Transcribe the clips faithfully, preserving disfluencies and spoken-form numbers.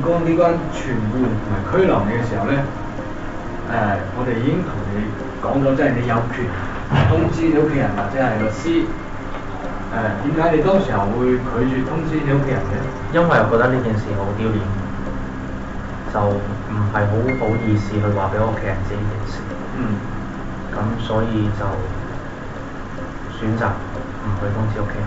講呢關傳喚同埋拘留你嘅時候咧，誒、我哋已經同你講咗，即係你有權通知你屋企人或者係律師。誒點解你當時候會拒絕通知你屋企人嘅？ 因為我覺得呢件事好丟臉，就唔係好好意思去話俾我屋企人知呢件事。 嗯。 咁所以就選擇唔去通知屋企人。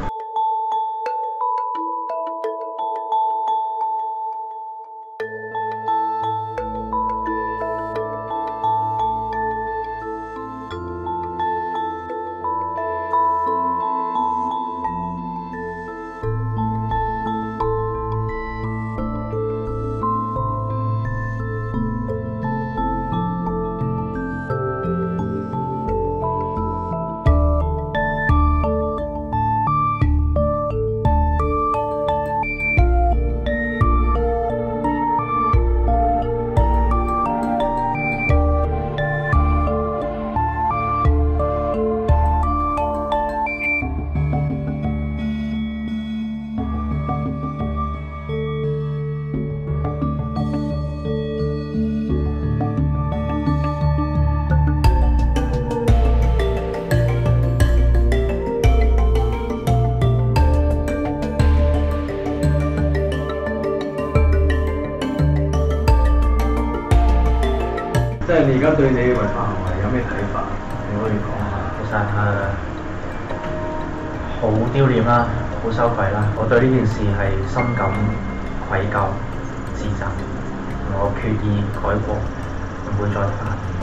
即係你而家對你嘅違法行為有咩睇法？你可以講下。 其實誒好丟臉啦，好羞愧啦，我對呢件事係深感愧疚、自責，我決意改過，唔會再犯。